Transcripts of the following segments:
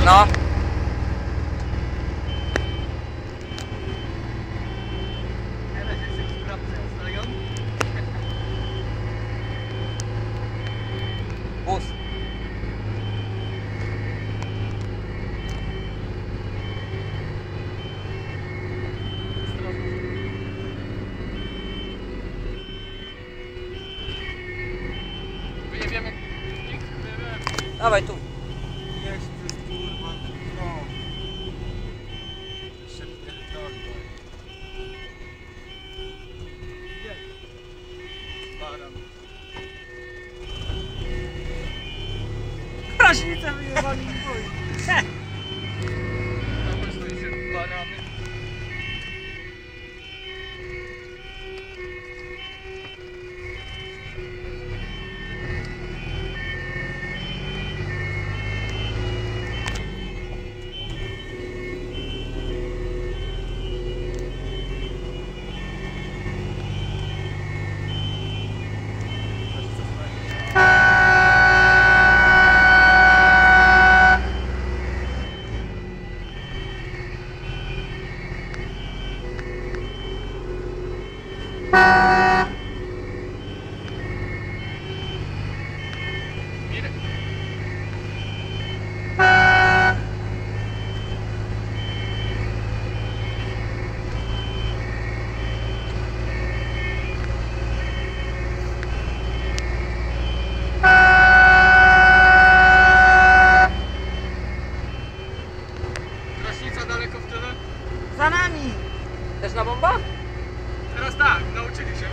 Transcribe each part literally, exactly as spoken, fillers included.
No. Bus. Wyjebiemy. Dawaj tu. Jest kurwa, no. Jeszcze pierdoli, bo... Jedź. Baran. Kraśnicę wyjebali i boi. Na prostu się barany. Mirek. Kraśnica daleko w tyle? Za nami! Też na bomba? Teraz tak, nauczyli się.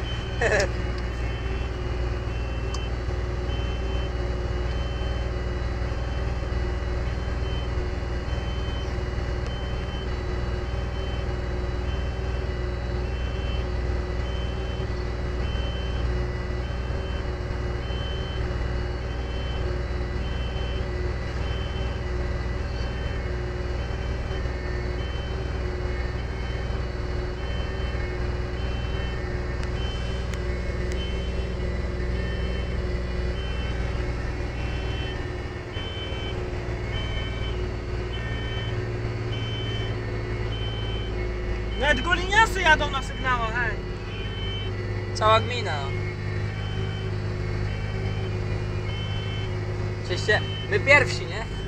Nawet goliniasy jadą na sygnałach, hej! Cała gmina. Oczywiście my pierwsi, nie?